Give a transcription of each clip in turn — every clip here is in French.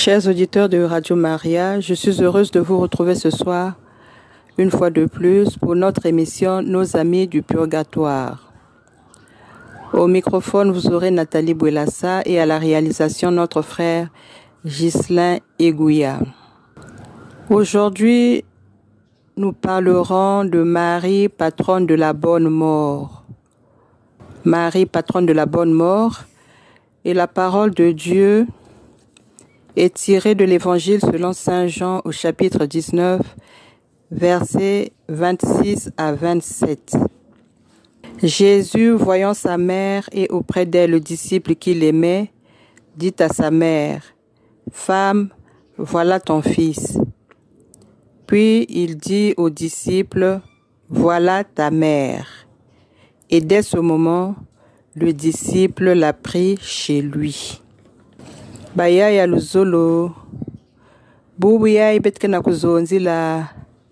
Chers auditeurs de Radio Maria, je suis heureuse de vous retrouver ce soir, une fois de plus, pour notre émission Nos Amis du Purgatoire. Au microphone, vous aurez Nathalie Bouelassa et à la réalisation, notre frère Ghislain Egouya. Aujourd'hui, nous parlerons de Marie, patronne de la bonne mort. Marie, patronne de la bonne mort, et la parole de Dieu est tirée de l'Évangile selon Saint Jean au chapitre 19, versets 26 à 27. Jésus, voyant sa mère et auprès d'elle le disciple qu'il aimait, dit à sa mère, « Femme, voilà ton fils. » Puis il dit au disciple, « Voilà ta mère. » Et dès ce moment, le disciple l'a pris chez lui. Baya ya luzolo bubu ya ibetkena kuzonzila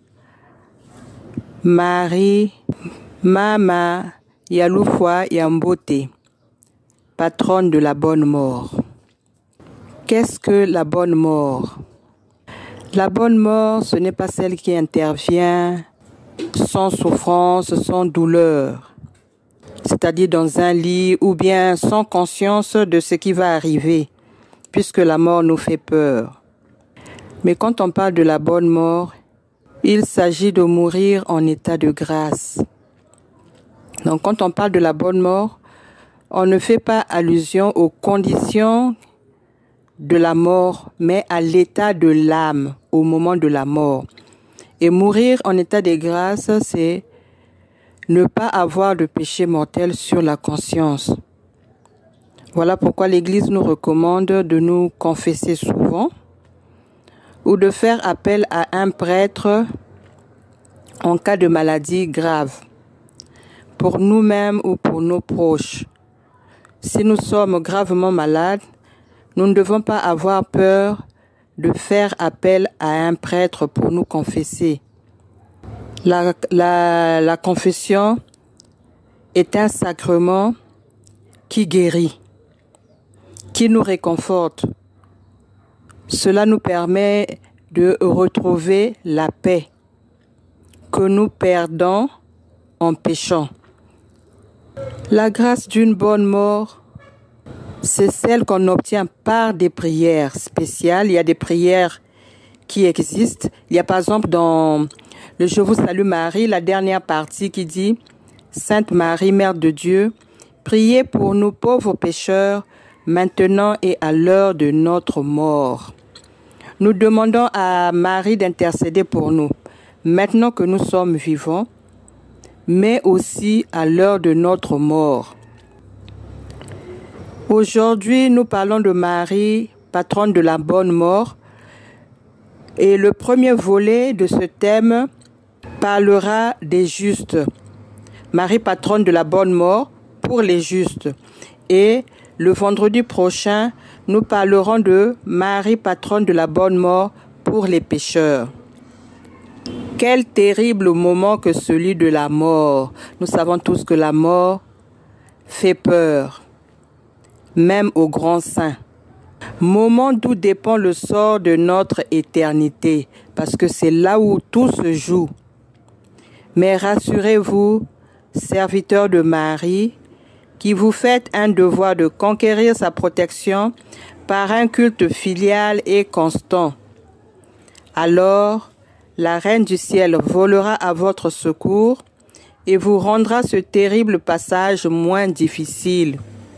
Marie mama ya lufwa ya mbote, patronne de la bonne mort. Qu'est-ce que la bonne mort? La bonne mort, ce n'est pas celle qui intervient sans souffrance, sans douleur, c'est-à-dire dans un lit ou bien sans conscience de ce qui va arriver, puisque la mort nous fait peur. Mais quand on parle de la bonne mort, il s'agit de mourir en état de grâce. Donc quand on parle de la bonne mort, on ne fait pas allusion aux conditions de la mort, mais à l'état de l'âme au moment de la mort. Et mourir en état de grâce, c'est ne pas avoir de péché mortel sur la conscience. Voilà pourquoi l'Église nous recommande de nous confesser souvent ou de faire appel à un prêtre en cas de maladie grave, pour nous-mêmes ou pour nos proches. Si nous sommes gravement malades, nous ne devons pas avoir peur de faire appel à un prêtre pour nous confesser. La confession est un sacrement qui guérit, qui nous réconforte. Cela nous permet de retrouver la paix que nous perdons en péchant. La grâce d'une bonne mort, c'est celle qu'on obtient par des prières spéciales. Il y a des prières qui existent. Il y a par exemple dans le Je vous salue Marie, la dernière partie qui dit « Sainte Marie, Mère de Dieu, priez pour nous pauvres pécheurs, maintenant et à l'heure de notre mort. » Nous demandons à Marie d'intercéder pour nous, maintenant que nous sommes vivants, mais aussi à l'heure de notre mort. Aujourd'hui, nous parlons de Marie, patronne de la bonne mort, et le premier volet de ce thème parlera des justes. Marie, patronne de la bonne mort pour les justes. Et le vendredi prochain, nous parlerons de Marie, patronne de la bonne mort pour les pécheurs. Quel terrible moment que celui de la mort. Nous savons tous que la mort fait peur, même aux grands saints. Moment d'où dépend le sort de notre éternité, parce que c'est là où tout se joue. Mais rassurez-vous, serviteurs de Marie, qui vous faites un devoir de conquérir sa protection par un culte filial et constant. Alors, la Reine du Ciel volera à votre secours et vous rendra ce terrible passage moins difficile.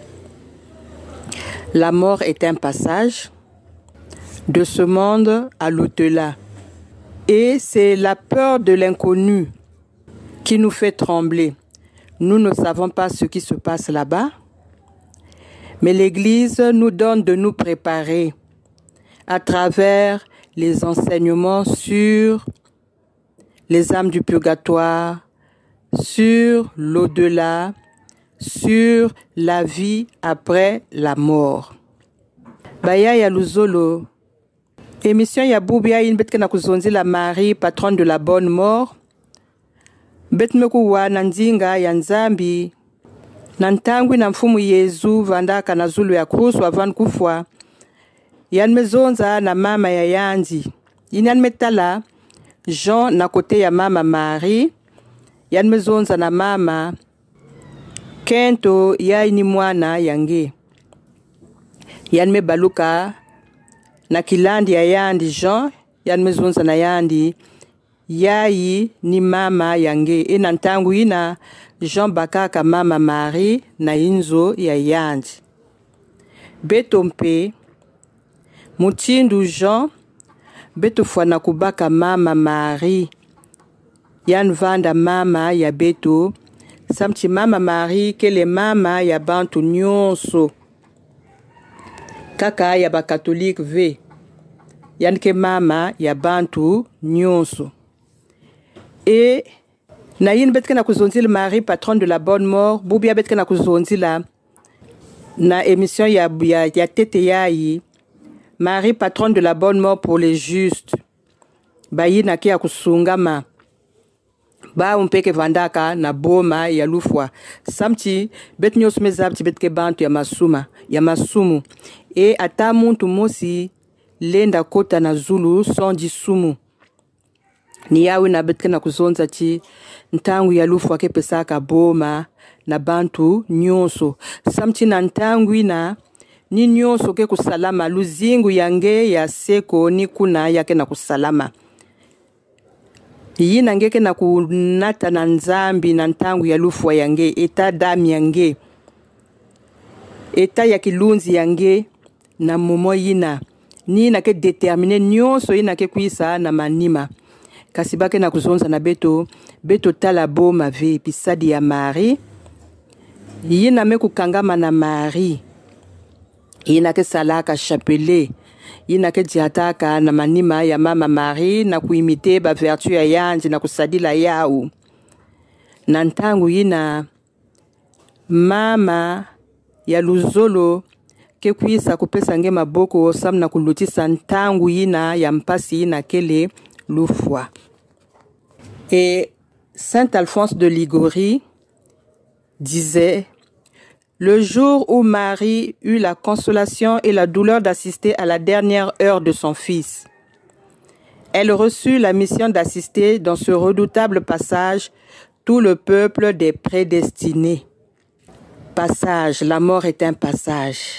La mort est un passage de ce monde à l'au-delà. Et c'est la peur de l'inconnu qui nous fait trembler. Nous ne savons pas ce qui se passe là-bas, mais l'Église nous donne de nous préparer à travers les enseignements sur les âmes du purgatoire, sur l'au-delà, sur la vie après la mort. Baya ya luzolo. Émission ya bubia inbetke na kuzonzi la Marie, patronne de la bonne mort. Betmekuwa nanzinga ya nzambi. Nantangwi na mfumu Yesu vandaka na zulu ya krusu avan kufwa. yan mezonza na mama ya yandi. Yan metala Jean na kote ya mama Marie. Yan mezonza na mama Kento ya ni mwana yange. Yan me baluka na kilandi ya yandi Jean. Yan mezonza na yandi yayi ni mama yange. E nantangu ina Jean bakaka mama Marie na inzo ya yandi. Beto mpe mutindu Jean beto fwana kubaka mama Marie. Yan vanda mama ya beto samti mama Marie kele mama ya bantu nyonso. Kaka ya ba catholique ve. Yan ke mama ya bantu nyonso. Et na yin betke na kuzonzila Marie patronne de la bonne mort. Bubia betke na kuzonzila na émission ya tete yayi. Marie patronne de la bonne mort pour les justes. Bayi na kia kusungama. Ba umpeke vandaka na boma ya lufwa. Samti bet nyos mezabti betke bantu ya masumu. E ata muntu mosi lenda kota na Zulu sondi sumu. Ni yawe na betke na kuzonza ti ntangu ya lufwa ke pesaka boma na bantu nyonso. Samti na ntangu ina ni nyonso ke kusalama luzingu yange ya seko ni kuna yake na kusalama. Yina ngeke na kunata na nzambi na ntangu ya lufwa yange eta dami yange. Eta ya kilunzi yange na momo yina. Ni na ke determine nyonso yina ke kuisa na manima. Kasibake na kuzonza na beto tala boma ve pisadi ya Marie. Yina me kukangama na Marie. Yina ke salaka chapelet. Yina ke diataka na manima ya mama Marie na kuimite ba vertu ya yanji na kusadila yao. Na ntangu yina mama ya luzolo ke kuisa kupesa nge maboko sam na kulutisa ntangu yina ya mpasi yina kele lufwa. Et Saint Alphonse de Liguori disait: le jour où Marie eut la consolation et la douleur d'assister à la dernière heure de son fils, elle reçut la mission d'assister dans ce redoutable passage tout le peuple des prédestinés. Passage, la mort est un passage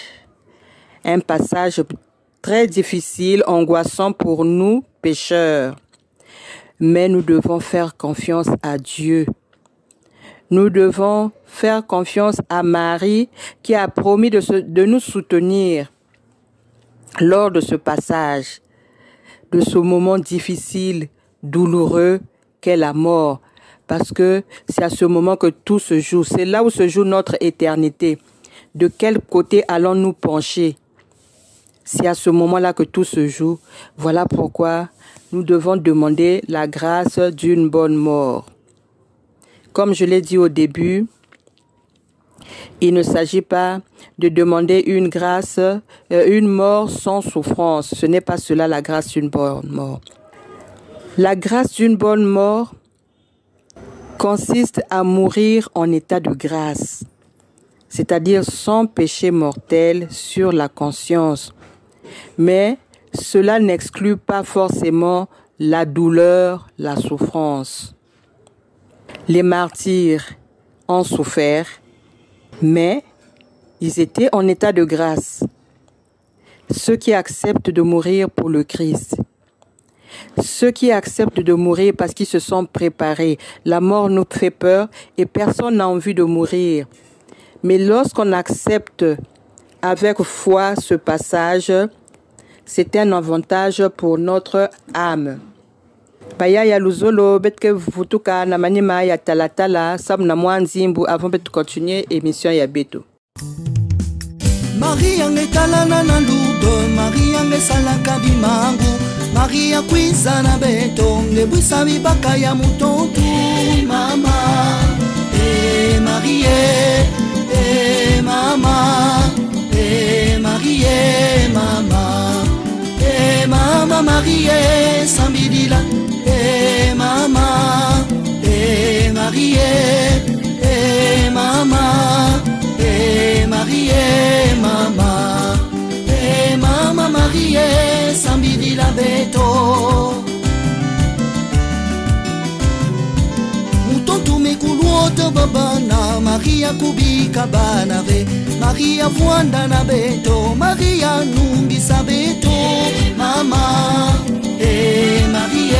très difficile, angoissant pour nous pécheurs. Mais nous devons faire confiance à Dieu. Nous devons faire confiance à Marie qui a promis de nous soutenir lors de ce passage, de ce moment difficile, douloureux qu'est la mort. Parce que c'est à ce moment que tout se joue. C'est là où se joue notre éternité. De quel côté allons-nous pencher? C'est à ce moment-là que tout se joue. Voilà pourquoi nous devons demander la grâce d'une bonne mort. Comme je l'ai dit au début, il ne s'agit pas de demander une grâce, une mort sans souffrance. Ce n'est pas cela la grâce d'une bonne mort. La grâce d'une bonne mort consiste à mourir en état de grâce, c'est-à-dire sans péché mortel sur la conscience. Mais cela n'exclut pas forcément la douleur, la souffrance. Les martyrs ont souffert, mais ils étaient en état de grâce. Ceux qui acceptent de mourir pour le Christ, ceux qui acceptent de mourir parce qu'ils se sont préparés. La mort nous fait peur et personne n'a envie de mourir. Mais lorsqu'on accepte avec foi ce passage, c'est un avantage pour notre âme. Baya ya luzolo betke vutuka na manima ya talatala sam na mwanzimbu avant de continuer émission ya beto. Maria ngetalana na ludo, Maria ngesalaka bimangu, Maria kwiza na beto, ngebwisa bibaka ya mutotu. Mama, Marie, mama, Marie, mama, mama Marie, sambidila, mama, Marie, mama, Marie, mama, mama Marie. Maria kubika banave, Maria vuanda na beto, Maria nungisa beto, mama, Marie,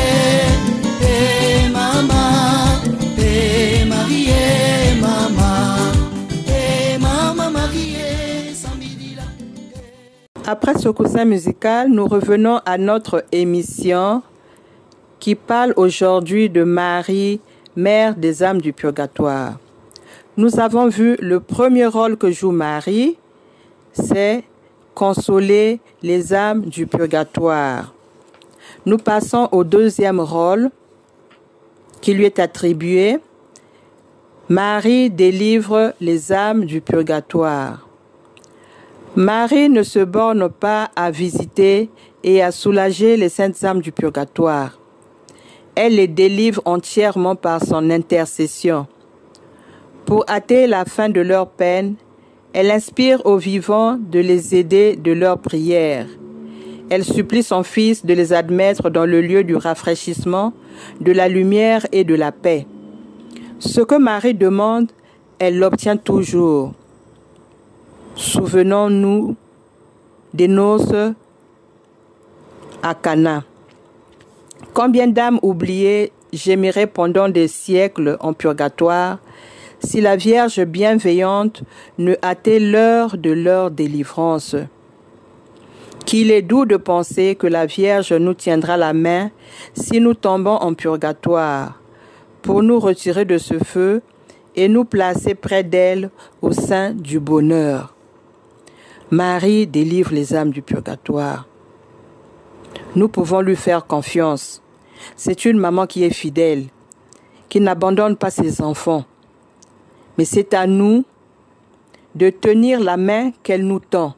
mama, Marie, mama, mama Marie, Samidila. Après ce coussin musical, nous revenons à notre émission qui parle aujourd'hui de Marie, mère des âmes du purgatoire. Nous avons vu le premier rôle que joue Marie, c'est consoler les âmes du purgatoire. Nous passons au deuxième rôle qui lui est attribué. Marie délivre les âmes du purgatoire. Marie ne se borne pas à visiter et à soulager les saintes âmes du purgatoire. Elle les délivre entièrement par son intercession. Pour hâter la fin de leur peine, elle inspire aux vivants de les aider de leurs prières. Elle supplie son Fils de les admettre dans le lieu du rafraîchissement, de la lumière et de la paix. Ce que Marie demande, elle l'obtient toujours. Souvenons-nous des noces à Cana. Combien d'âmes oubliées gémiraient pendant des siècles en purgatoire si la Vierge bienveillante ne hâtait l'heure de leur délivrance. Qu'il est doux de penser que la Vierge nous tiendra la main si nous tombons en purgatoire, pour nous retirer de ce feu et nous placer près d'elle au sein du bonheur. Marie délivre les âmes du purgatoire. Nous pouvons lui faire confiance. C'est une maman qui est fidèle, qui n'abandonne pas ses enfants. Mais c'est à nous de tenir la main qu'elle nous tend.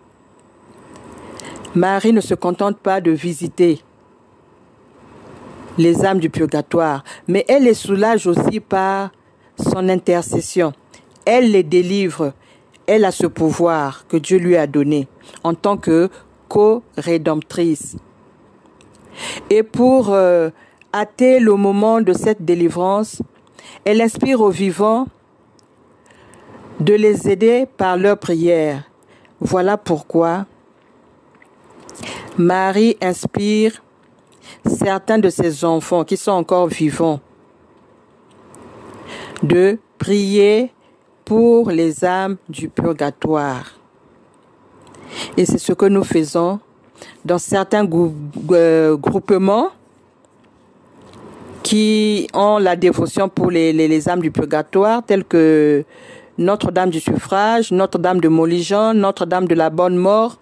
Marie ne se contente pas de visiter les âmes du purgatoire, mais elle les soulage aussi par son intercession. Elle les délivre. Elle a ce pouvoir que Dieu lui a donné en tant que co-rédemptrice. Et pour hâter le moment de cette délivrance, elle inspire aux vivants de les aider par leurs prières. Voilà pourquoi Marie inspire certains de ses enfants qui sont encore vivants de prier pour les âmes du purgatoire. Et c'est ce que nous faisons dans certains groupements qui ont la dévotion pour les âmes du purgatoire, tels que Notre-Dame du Suffrage, Notre-Dame de Montligeon, Notre-Dame de la Bonne Mort,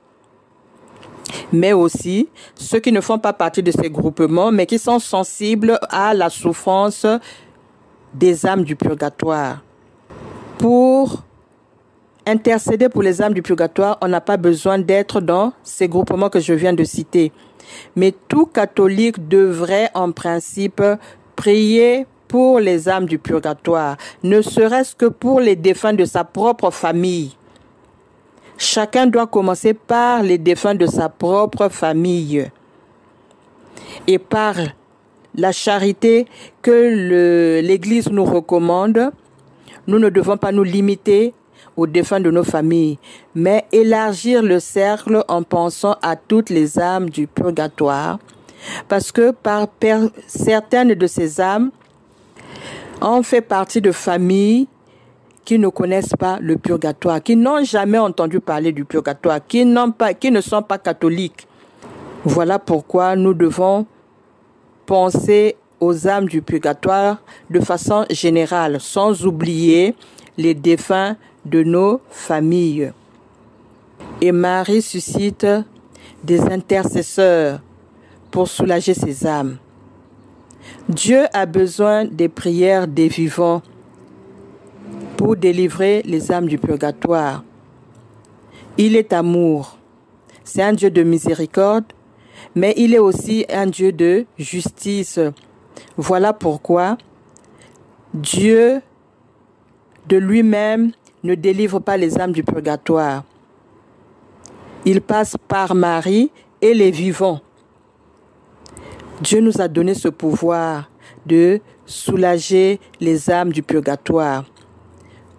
mais aussi ceux qui ne font pas partie de ces groupements, mais qui sont sensibles à la souffrance des âmes du purgatoire. Pour intercéder pour les âmes du purgatoire, on n'a pas besoin d'être dans ces groupements que je viens de citer. Mais tout catholique devrait en principe prier pour les âmes du purgatoire, ne serait-ce que pour les défunts de sa propre famille. Chacun doit commencer par les défunts de sa propre famille. Et par la charité que l'Église nous recommande, nous ne devons pas nous limiter aux défunts de nos familles, mais élargir le cercle en pensant à toutes les âmes du purgatoire, parce que certaines de ces âmes ont fait partie de familles qui ne connaissent pas le purgatoire, qui n'ont jamais entendu parler du purgatoire, qui ne sont pas catholiques. Voilà pourquoi nous devons penser aux âmes du purgatoire de façon générale, sans oublier les défunts de nos familles. Et Marie suscite des intercesseurs pour soulager ces âmes. Dieu a besoin des prières des vivants pour délivrer les âmes du purgatoire. Il est amour. C'est un Dieu de miséricorde, mais il est aussi un Dieu de justice. Voilà pourquoi Dieu de lui-même ne délivre pas les âmes du purgatoire. Il passe par Marie et les vivants. Dieu nous a donné ce pouvoir de soulager les âmes du purgatoire.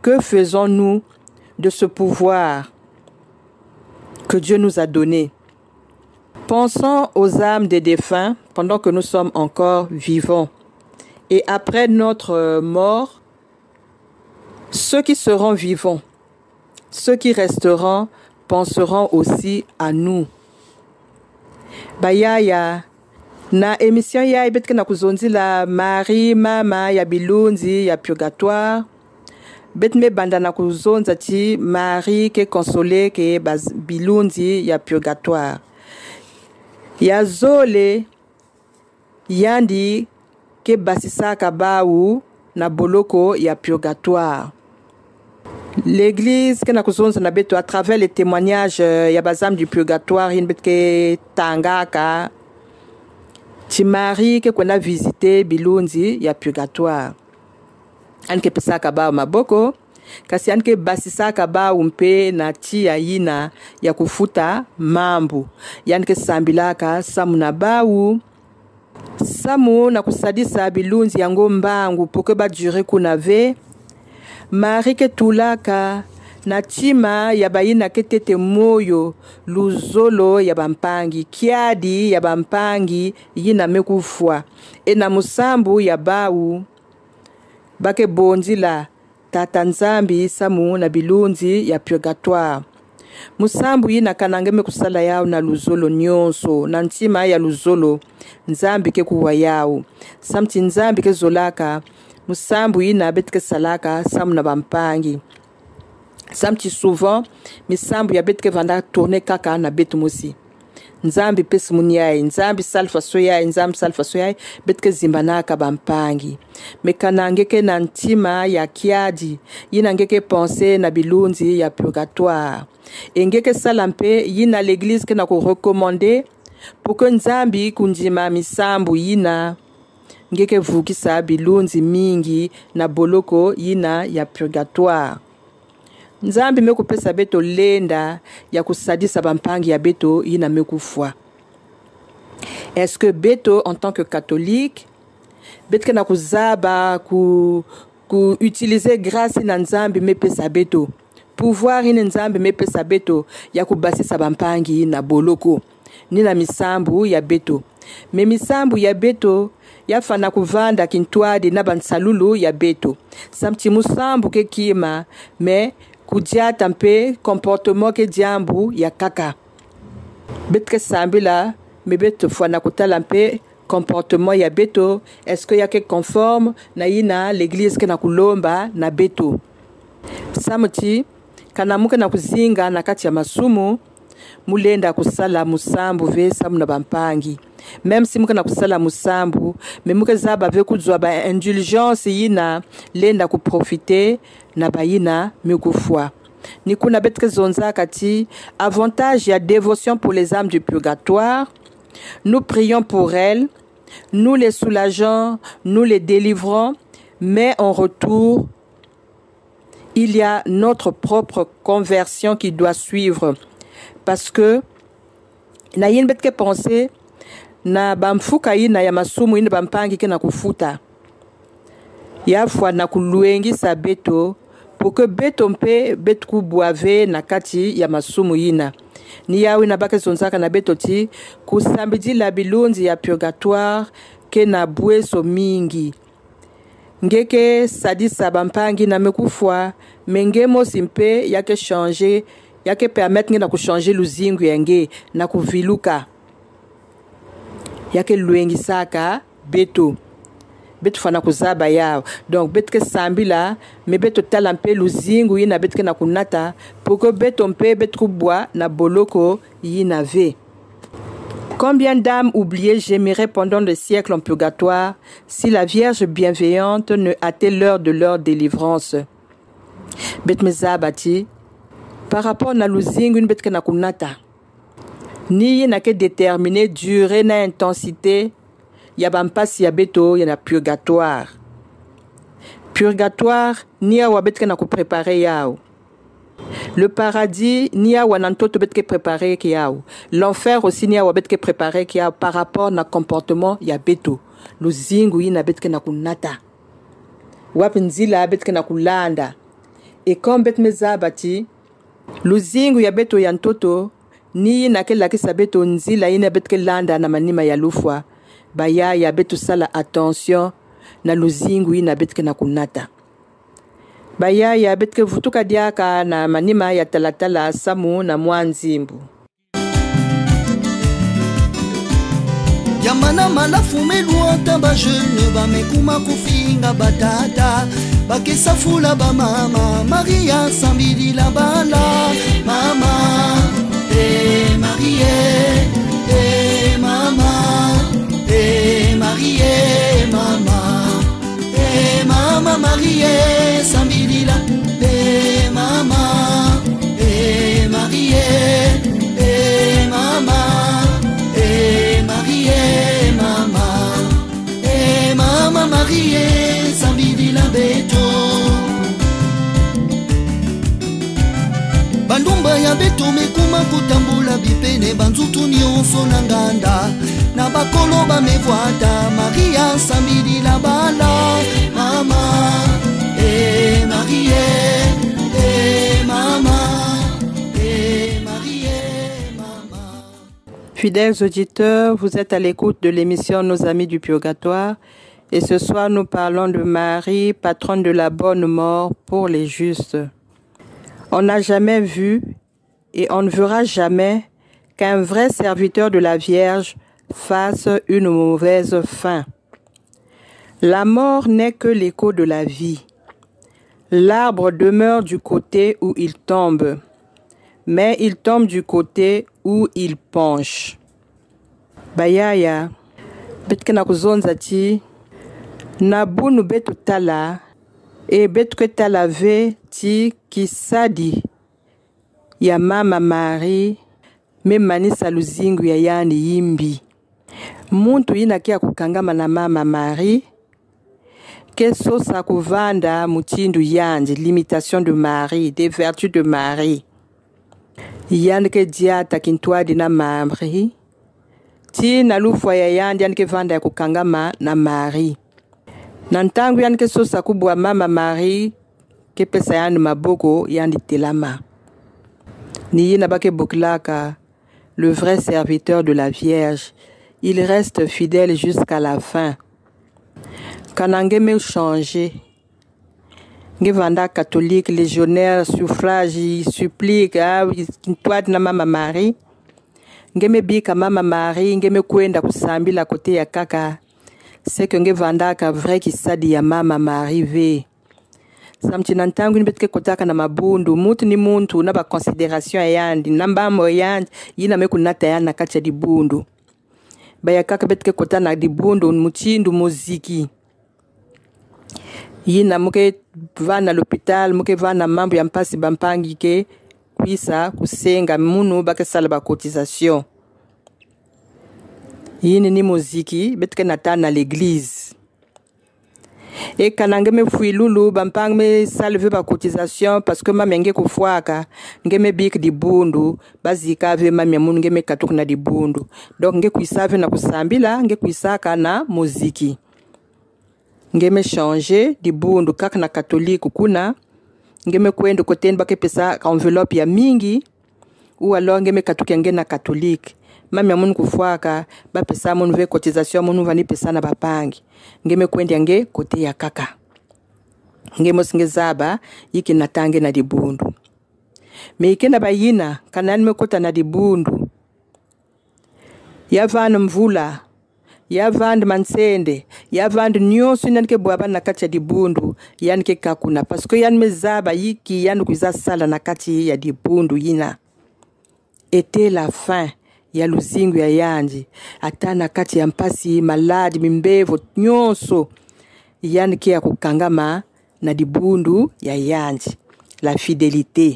Que faisons-nous de ce pouvoir que Dieu nous a donné? Pensons aux âmes des défunts pendant que nous sommes encore vivants. Et après notre mort, ceux qui seront vivants, ceux qui resteront, penseront aussi à nous. Bayaya, na émission ya ibetke na kuzonzi la Marie, mama ya bilunzi ya purgatoire. Betme banda na kuzonza ti Marie ke consolé ke bilunzi ya purgatoire. Ya zole yandi ke basisaka baou na boloko ya purgatoire. L'église que na kuzonza na beto à travers les témoignages ya bazam du purgatoire in betke tangaka ti Marie ke kona visité bilunzi ya purgatoire. Anke pesaka ba maboko kasi anke basisaka ba umpe na ti ya yina ya kufuta mambu yanke sambilaka samu na bau samu na kusadisa bilunzi yango mbangu poke ba dure kunave Marie ke tulaka na tima ya bayina ke tete moyo luzolo ya bampangi kiadi ya bampangi yina mekufwa e na musambu ya bau bake bonzila tata nzambi samu na bilunzi ya purgatoire. Musambu yina kanangeme kusala yao na luzolo nyonso na ntima ya luzolo nzambi ke kuwa yao. Samti nzambi ke zolaka musambu yina betke salaka samu na bampangi. Samti souvent misambu ya betke vanda tourne kaka na betu musi. Nzambi pesi muniai, nzambi salfa soyai, nzambi salfa soyai, betke zimbanaka bampangi. Mekanangeke na ntima ya kiadi, yinangeke pense na bilunzi ya purgatoire. Engeke salampe yina l'église ke na ko recommander pour que nzambi kunjima misambu yina. Ngeke vukisa bilunzi mingi na boloko yina ya purgatoire. Nzambi meku pesa beto lenda ya kusadisa bampangi ya beto yina mekufwa. Est-ce que beto en tant que catholique betke na kuzaba ku utiliser grâce na nzambi me pesa beto pouvoir ina nzambi me pesa beto ya kubasisa bampangi na boloko ni na misambu ya beto me misambu ya beto yafana kuvanda kintwadi na bansalulu ya beto samti musambu ke kima me kudiata mpe comportement ke diambu ya kaka betke sambila me beto fana kutala mpe comportement ya beto est-ce que yake conforme na yina l'église ke na kulomba na beto samuti kana muke na kuzinga na kati ya masumu mulenda kusala musambu ve samu na bampangi même si muke na kusala musambu me muke zaba ve kuzwa ba indulgence yina lenda ku profiter na bayina mikufwa ni kuna betke zonza kati avantage ya dévotion pour les âmes du purgatoire. Nous prions pour elles, nous les soulageons, nous les délivrons, mais en retour, il y a notre propre conversion qui doit suivre. Parce que, na yin betke penser, na bamfuka ina ya masumu ina bampangi ke na kufuta. Ya fwa na kuluengi sa beto, pour que beto mpe betku boave na kati ya masumu ina. Ni yawe na bake zonzaka na beto ti kusambidi la bilunzi ya purgatoire ke na bweso mingi. Ngeke sadisa bampangi na mekufwa mengemo simpe yake changer yake permettre na ku changer luzingu yenge na kuviluka yake luengi saka beto beto fana kuzaba yao donc betke sambila me beto talampe luzingu yina betke na kunata poko beto mpe betku bois na boloko yina ve. Combien d'âmes oubliées gémiraient pendant le siècle en purgatoire si la Vierge bienveillante ne hâtait l'heure de leur délivrance. Bet mezabati par rapport na luzingu une betke na kunata ni na ke déterminer durée na intensité ya bampasi ya beto ya na purgatoire. Purgatoire ni ya wabetke na ku préparer yao. Le paradis ni ya wanantoto betke préparer ki yao. L'enfer aussi ni ya wabetke préparer ki yao par rapport na comportement ya beto. Luzingu yina betke na kunata. Wapinzila betke na kulanda. E comme bet mezabati, luzingu ya beto ya ntoto, ni na ke lakisa beto nzila ina betke landa na manima ya lufwa, baya ya beto sala attention na luzingu ina betke na kunata. Baya ya betke vutuka diaka na manima ya talatala samu na mwanzimbu. Yamana malafu meluota ba jeune ba mekuma kufinga batata bakesa fula ba mama Maria sambili la bala mama Marie mama Marie mama mama Marie sambili la mama Marie mama Marie mama mama Marie sambili la beto bandumba ya beto mekuma kutambula bipene banzutu nyonso na nganda na bakolo bamevwata Maria sambili la bala mama Marie mama Fidèles auditeurs, vous êtes à l'écoute de l'émission Nos Amis du Purgatoire et ce soir nous parlons de Marie, patronne de la bonne mort pour les justes. On n'a jamais vu et on ne verra jamais qu'un vrai serviteur de la Vierge fasse une mauvaise fin. La mort n'est que l'écho de la vie. L'arbre demeure du côté où il tombe, mais il tombe du côté où il penche. Bayaya, betke na kuzonza ti, na bunu betu tala, e betke tala ve ti kisadi ya mama Marie, me manisa luzingu ya yani yimbi. Muntu ina kia kukangama na mama Marie, keso sa kuvanda mutindu yandi, l'imitation de Marie, des vertus de Marie. Yanke diata kintwadi na Marie, ti na lufwa ya yandi yanke vanda ya kukangama na Marie. Nantangu yanke sosa kubwa mama Marie, ke pesa yandi maboko yandi telama. Ni yina bake buklaka, le vrai serviteur de la Vierge, il reste fidèle jusqu'à la fin. Kanange me changer. Ngevanda catholique, légionnaire, suffrage, supplique, toi na mama Marie. Ngeme bika mama Marie, ngeme kwenda kusambila kote ya kaka. C'est que ngevanda ka vrai kisadi ya mama Marie ve. Samchina ntangu nibetke kotaka na mabundu, mutu ni muntu na ba considération yandi, nambamo yandi, yina mekunata yana kacha di bundu. Baya kaka betke kota na di bundu, muchindu muziki. Yina muke vana l'hôpital, muke vana mambo ya mpasi bampangi ke kuisa kusenga munu bake sala ba cotisation. Yini ni muziki betke natana l'église. Et kanange me fui lulu bampang me salve ba cotisation parce que mamenge kufuaka ngeme bik di bundu bazika ve mamya munu ngeme katuku na di bundu. Donc nge kuisave na kusambila nge kuisaka na muziki. Ngeme changer di bundu kaka na catholique kuna ngeme kwenda koten bake pesa enveloppe ya mingi ou alors ngeme katuke nge na catholique mami amunu kufuaka ba pesa munu ve cotisation munu vani pesa na bapangi ngeme kwenda nge kote ya kaka ngeme singe zaba yiki natange na di bundu me ikena bayina kanani me kota na di bundu ya vana mvula ya vand mansende ya vand nyonso nanke bwaba na kati ya dibundu yanke kakuna parce que yan mezaba yiki yan kuiza sala na kati ya dibundu yina était la fin ya luzingu ya yanji atana kati ya mpasi maladi mimbevo nyonso yanke ya kukangama na dibundu ya yanji la fidélité.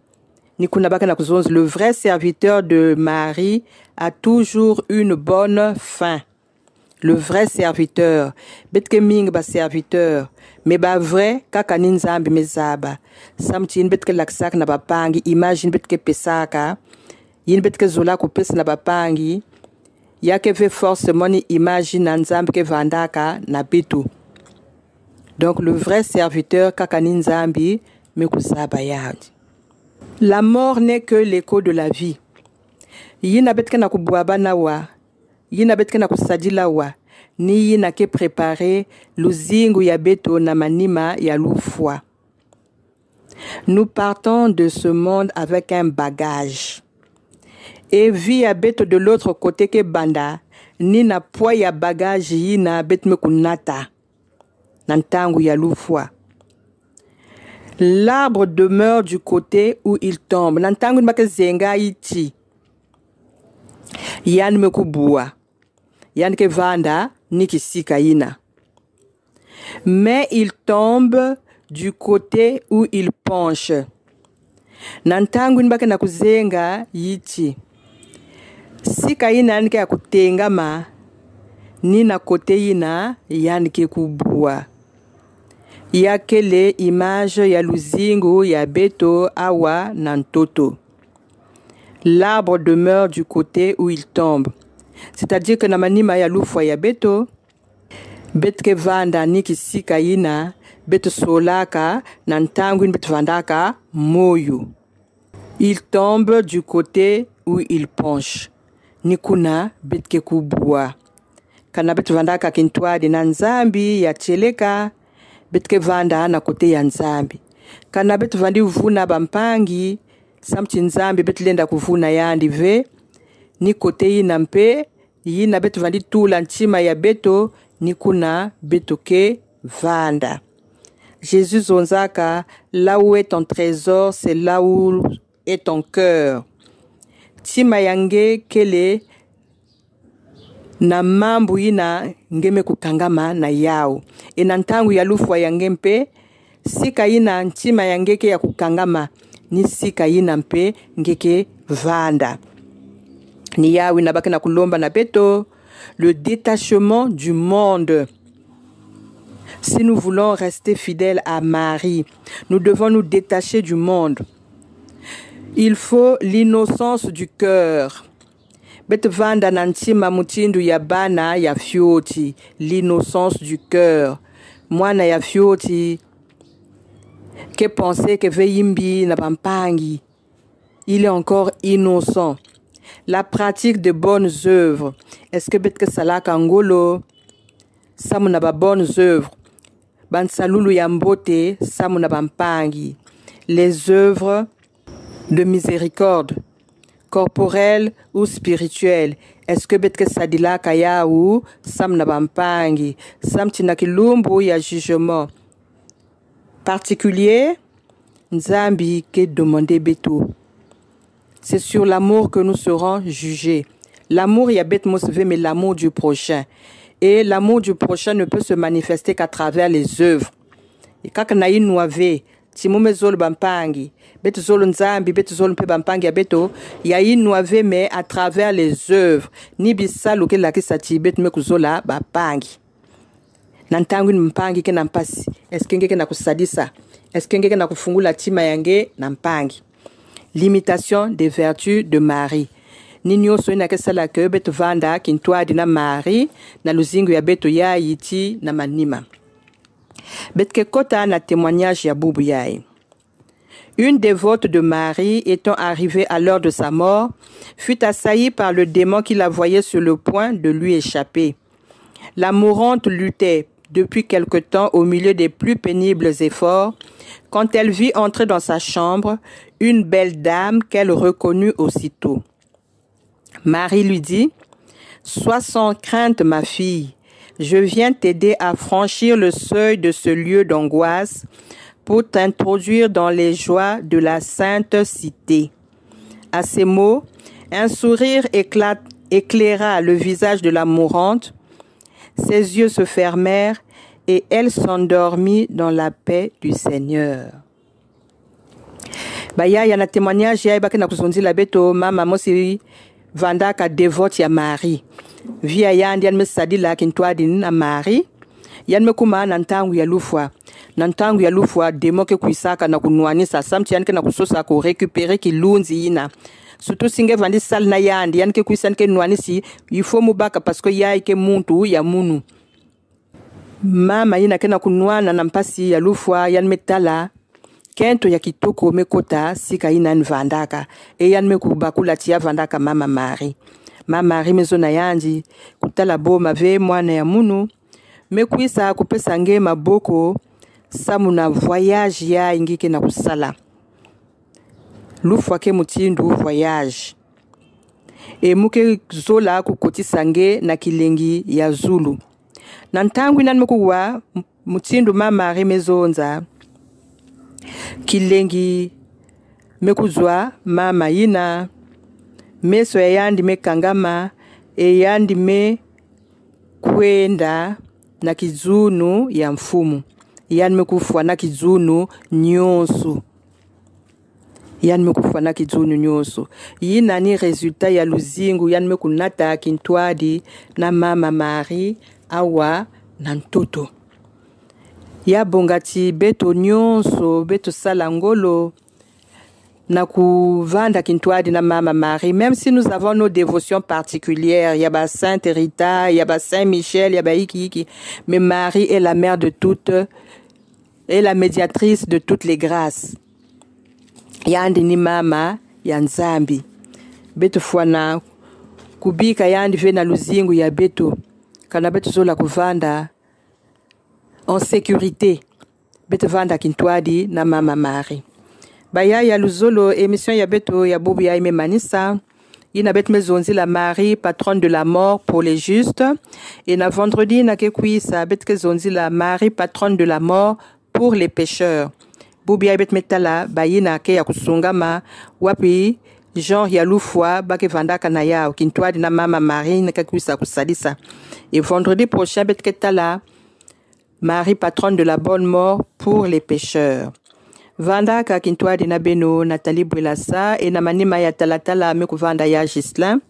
Le vrai serviteur de Marie a toujours une bonne fin. Le vrai serviteur, betke ming ba serviteur, mais ba vrai kaka ninzambi mezaba. Samtin betke laksak na bapangi, imagine betke pesaka, yin betke zola ko pes na bapangi, yake ve forcément ni imagine nanzambi ke vandaka na bitu. Donc le vrai serviteur kaka ninzambi mekuzaba yandi. La mort n'est que l'écho de la vie. Yina betke na kubuaba na wa, yina betke na kusadila wa, ni yina ke préparer luzingu ya beto na manima ya lufwa. Nous partons de ce monde avec un bagage. Et vie ya beto de l'autre côté que banda, ni na poids ya bagage yina bet me kunata. Nantangu ya lufwa. L'arbre demeure du côté où il tombe. Nantangu nbake zenga iti. Yan me kubua. Yan ke vanda ni kisika ina. Mais il tombe du côté où il penche. Nantangu nbake na kuzenga iti. Sika ina nike ya kutengama ni na kote ina yan ke kubua. Ya kele image ya luzingu ya beto awa nantoto. L'arbre demeure du côté où il tombe. C'est-à-dire que na manima ya lufwa ya beto, betke vanda niki sika ina, beto solaka, nantangu bet vandaka moyo. Il tombe du côté où il penche. Nikuna betke kubua. Kana bet vandaka kintwadi na nzambi ya cheleka, betke vanda na kote ya nzambi. Kana bet vandi uvuna bampangi, samchi nzambi bet lenda kuvuna yandi ve, ni kote yina mpe, yina bet vandi tula nchima ya beto, ni kuna beto ke vanda. Jésus zonzaka, là où est ton trésor, c'est là où est ton cœur. Tima yange kele, na mambu yina ngeme kukangama na yao. E nantangu ya lufwa yange mpe, sika yina nchima yangeke ya kukangama, ni sika yina mpe ngeke vanda. Ni yawi nabake na kulomba na beto, le détachement du monde. Si nous voulons rester fidèles à Marie, nous devons nous détacher du monde. Il faut l'innocence du cœur. Bet vanda nantima mutindu ya bana ya fioti, l'innocence du cœur. Mwana ya fioti, que penser que veimbi na pampangi. Il est encore innocent. La pratique de bonnes œuvres. Est-ce que betke salaka ngolo, samuna ba bonnes œuvres. Ban salulu ya mbote, samuna pampangi. Les œuvres de miséricorde, corporelle ou spirituelle. Est-ce que betke sadila kaya ou sam na bampangi, sam tinakilumbu ya jugement particulier, nzambi ke demande beto. C'est sur l'amour que nous serons jugés. L'amour ya bet mosve, mais l'amour du prochain. Et l'amour du prochain ne peut se manifester qu'à travers les œuvres. Et kaka na inouave, timume zolo bampangi, beto zolo nzambi, beto zolo mpe bampangi ya beto, ya inouave mais à travers les œuvres. Ni bisalo ke la kisati beto me kuzola bampangi. Nantangu mpangi ke nampasi. Est-ce ngeke na kusadisa? Est-ce ngeke na kufungula tima yange nampangi? L'imitation des vertus de Marie. Ninyo so ina kesala ke beto vanda kintwa dina Marie na luzingu ya beto ya yiti na manima. Betke kota na témoignage ya bubu yae. Une dévote de Marie, étant arrivée à l'heure de sa mort, fut assaillie par le démon qui la voyait sur le point de lui échapper. La mourante luttait depuis quelque temps au milieu des plus pénibles efforts, quand elle vit entrer dans sa chambre une belle dame qu'elle reconnut aussitôt. Marie lui dit, « Sois sans crainte, ma fille, je viens t'aider à franchir le seuil de ce lieu d'angoisse pour t'introduire dans les joies de la sainte cité. » À ces mots, un sourire éclaira le visage de la mourante, ses yeux se fermèrent et elle s'endormit dans la paix du Seigneur. Baya yana témoignage ya ibaki na kuzonzi la beto mama mosi vanda ka dévote ya Marie. Via yandi yan me sadila kintwadi na Marie. Yan me kuma nantangu ya lufwa. Nantangu ya lufwa demo ke kuisaka na kunuanisa samti yan ke na kusosa ko récupérer ki lunzi ina. Surtout singe vandi sal na yandi yan ke kuisan ke nuanisi il faut mubaka parce que ya ke muntu ya munu. Mama ina ke na kunuana na mpasi ya lufwa yan metala Kento ya kitoko mekota sika inan vandaka. Eyan mekubakula tia vandaka mama Marie. Mama Marie mezona yanji kutala boma ve mwana ya munu. Mekuisa kupesa nge maboko samuna voyage ya ingike na kusala. Lufwa ke mutindu voyage. E muke zola kukotisa nge na kilengi ya Zulu. Nantangu inan mekuwa mutindu mama Marie mezonza. Kilengi mekuzwa mama yina. Meso ya yandi mekangama. E yandi me kwenda na kizunu ya mfumu. Yani mekufwa na kizunu nyonso. Yani mekufwa na kizunu nyonso. Yina ni resultat ya luzingu. Yani mekunata kintwadi na mama Marie awa na ntoto. Ya bongati beto nyonso, beto salangolo. Na kuvanda kintwadi na mama Marie. Même si nous avons nos dévotions particulières. Yaba Sainte Rita, yaba Saint Michel, yaba iki. Mais Marie est la mère de toutes. Et la médiatrice de toutes les grâces. Yandi ni mama ya Nzambi. Beto fwana. Kubika yandi vena luzingu ya beto. Kana beto zola kuvanda. En sécurité. Beto vanda kintwadi na mama Marie. Baya ya luzolo émission ya beto ya bobu ya ime manisa. Ina bet mezonzi la Marie, patronne de la mort pour les justes. Et na vendredi na kekui sa bet kezonzi la Marie, patronne de la mort pour les pécheurs. Bobu ya bet metala bayina ke ya kusungama wapi genre ya lufwa bake vandaka na yao kintwadi na mama Marie na kekui sa kusalisa. Et vendredi prochain bet ketala Marie, patronne de la bonne mort pour les pécheurs. Vanda ka kintwadi na beno Nathalie Bwelasa e na manima ya talatala mekuvanda ya Gislin.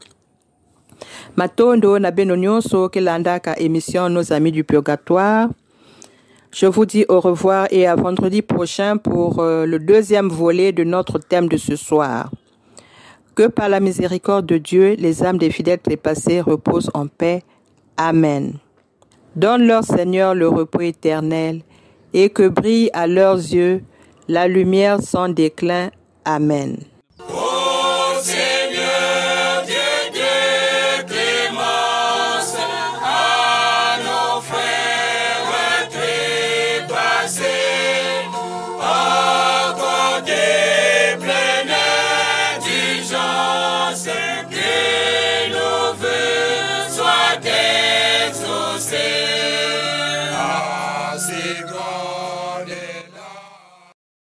Matondo na beno nyonso kelanda ka émission Nos Amis du Purgatoire. Je vous dis au revoir et à vendredi prochain pour le deuxième volet de notre thème de ce soir. Que par la miséricorde de Dieu, les âmes des fidèles trépassés reposent en paix. Amen. Donne-leur, Seigneur, le repos éternel et que brille à leurs yeux la lumière sans déclin. Amen.